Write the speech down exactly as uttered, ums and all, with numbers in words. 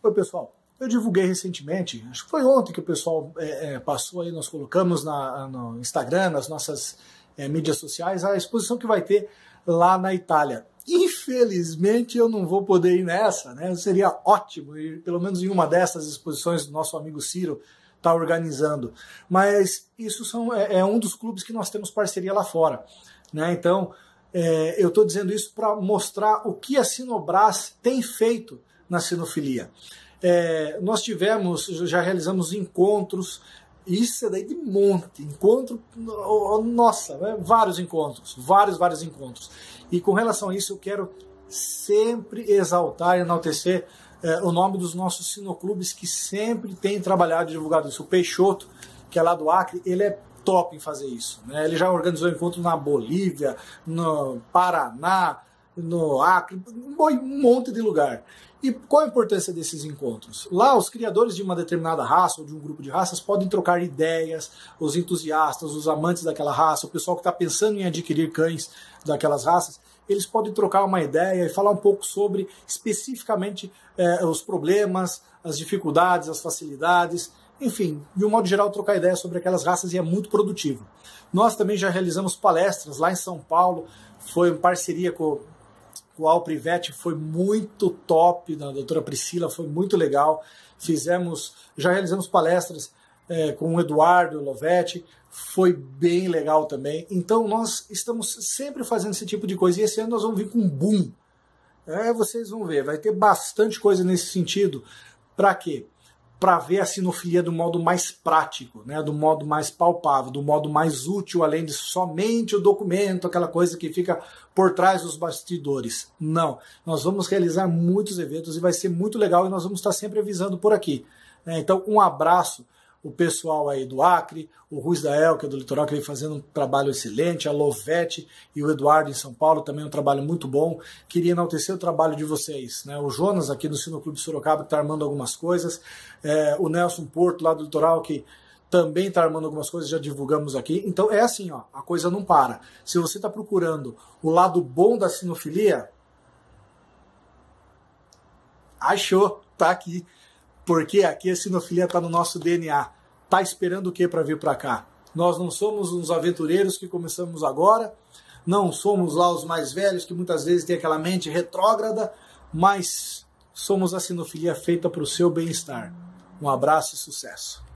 Oi, pessoal. Eu divulguei recentemente, acho que foi ontem que o pessoal é, é, passou aí, nós colocamos na, no Instagram, nas nossas é, mídias sociais, a exposição que vai ter lá na Itália. Infelizmente eu não vou poder ir nessa, né? Seria ótimo ir pelo menos em uma dessas exposições do nosso amigo Ciro está organizando. Mas isso são, é, é um dos clubes que nós temos parceria lá fora, né? Então é, eu estou dizendo isso para mostrar o que a Sinobras tem feito na sinofilia. É, nós tivemos, já realizamos encontros, isso é daí de monte, encontro, nossa, né? vários encontros, vários, vários encontros. E com relação a isso eu quero sempre exaltar e enaltecer é, o nome dos nossos sinoclubes que sempre têm trabalhado e divulgado isso. O Peixoto, que é lá do Acre, ele é top em fazer isso, né? Ele já organizou encontros na Bolívia, no Paraná, no Acre, um monte de lugar. E qual a importância desses encontros? Lá, os criadores de uma determinada raça ou de um grupo de raças podem trocar ideias, os entusiastas, os amantes daquela raça, o pessoal que está pensando em adquirir cães daquelas raças, eles podem trocar uma ideia e falar um pouco sobre, especificamente, eh, os problemas, as dificuldades, as facilidades, enfim, de um modo geral, trocar ideia sobre aquelas raças e é muito produtivo. Nós também já realizamos palestras lá em São Paulo, foi em parceria com o Alprivete, foi muito top, da doutora Priscila, foi muito legal. Fizemos, já realizamos palestras é, com o Eduardo Lovetti, foi bem legal também. Então nós estamos sempre fazendo esse tipo de coisa e esse ano nós vamos vir com um boom. É, vocês vão ver, vai ter bastante coisa nesse sentido. Para quê? Para ver a sinofilia do modo mais prático, né, do modo mais palpável, do modo mais útil, além de somente o documento, aquela coisa que fica por trás dos bastidores. Não, nós vamos realizar muitos eventos e vai ser muito legal e nós vamos estar sempre avisando por aqui. Né? Então, um abraço o pessoal aí do Acre, o Ruiz da El, que é do Litoral, que vem fazendo um trabalho excelente, a Lovete e o Eduardo em São Paulo, também um trabalho muito bom. Queria enaltecer o trabalho de vocês, né? O Jonas aqui do Sinoclube Sorocaba, que está armando algumas coisas, é, o Nelson Porto, lá do Litoral, que também está armando algumas coisas, já divulgamos aqui. Então é assim, ó, a coisa não para. Se você está procurando o lado bom da sinofilia, achou, tá aqui. Porque aqui a sinofilia está no nosso D N A. Tá esperando o que para vir para cá? Nós não somos uns aventureiros que começamos agora, não somos lá os mais velhos que muitas vezes têm aquela mente retrógrada, mas somos a sinofilia feita para o seu bem-estar. Um abraço e sucesso.